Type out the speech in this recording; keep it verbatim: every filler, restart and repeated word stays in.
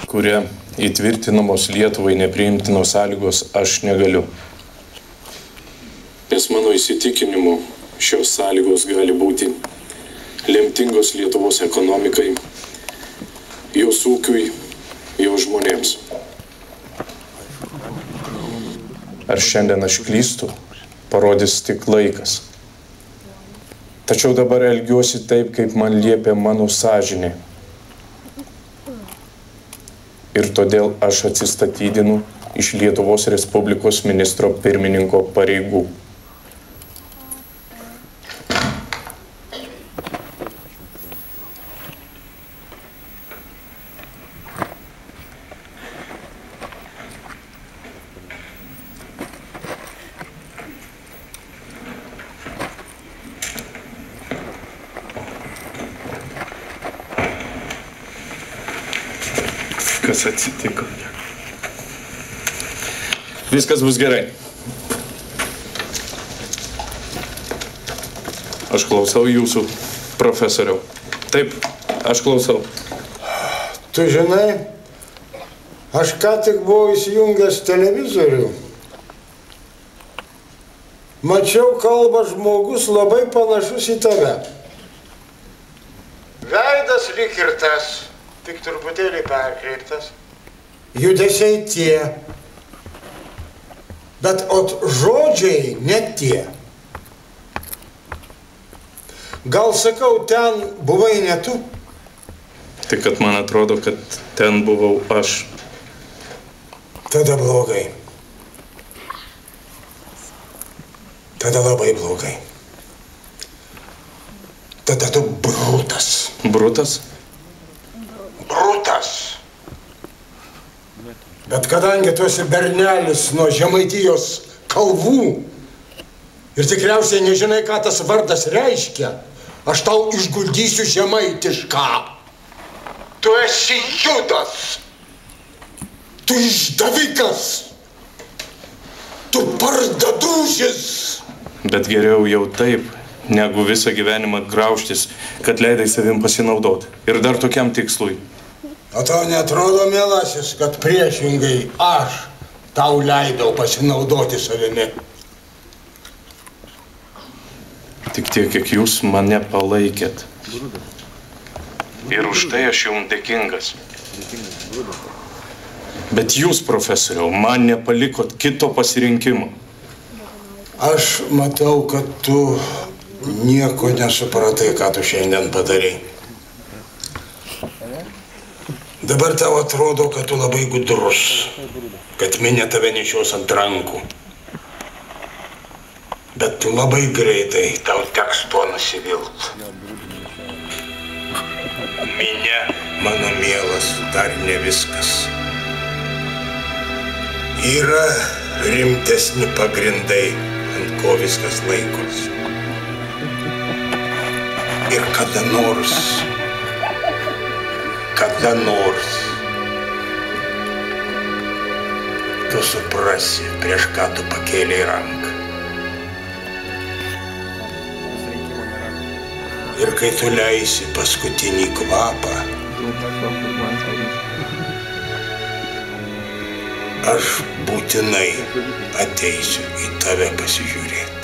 kuria įtvirtinamos Lietuvai nepriimtinos sąlygos, aš negaliu. Nes mano įsitikinimu šios sąlygos gali būti lemtingos Lietuvos ekonomikai, jos ūkiui, jos žmonėms. Ar šiandien aš klystu, parodys tik laikas. Tačiau dabar elgiuosi taip, kaip man liepia mano sąžinė. Ir todėl aš atsistatydinu iš Lietuvos Respublikos ministro pirmininko pareigų. Kas atsitiko? Viskas bus gerai. Aš klausau jūsų, profesoriau. Taip, aš klausau. Tu žinai, aš ką tik buvau įsijungęs televizorių. Mačiau, kalba žmogus labai panašus į tave. Veidas lyg ir tas. Tik truputėlį perkreiptas. Judesiai tie. Bet ot žodžiai ne tie. Gal sakau, ten buvai ne tu? Tik kad man atrodo, kad ten buvau aš. Tada blogai. Tada labai blogai. Tada tu brutas. Brutas? Brutas. Bet kadangi tu esi bernelis nuo Žemaitijos kalvų ir tikriausiai nežinai, ką tas vardas reiškia, aš tau išguldysiu žemaitišką. Tu esi Judas. Tu išdavikas. Tu pardadužis. Bet geriau jau taip, negu visą gyvenimą graužtis, kad leidai savim pasinaudoti. Ir dar tokiam tikslui. O tau netrodo, mielasis, kad priešingai aš tau leidau pasinaudoti savimi? Tik tiek, kiek jūs mane palaikėt. Ir už tai aš jums dėkingas. Bet jūs, profesoriau, man nepalikot kito pasirinkimo. Aš matau, kad tu nieko nesupratai, ką tu šiandien padarai. Dabar tau atrodo, kad tu labai gudrus, kad minė tave nešios ant rankų. Bet tu labai greitai tau teks tuo nusivilt. Minė, mano mielas, dar ne viskas. Yra rimtesni pagrindai, ant ko viskas laikosi. Ir kada nors, kada nors, tu suprasi, prieš ką tu pakėlei ranką. Ir kai tu leisi paskutinį kvapą, aš būtinai ateisiu į tave pasižiūrėti.